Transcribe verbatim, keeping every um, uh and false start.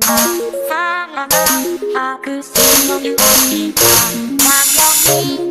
さらな拍手のように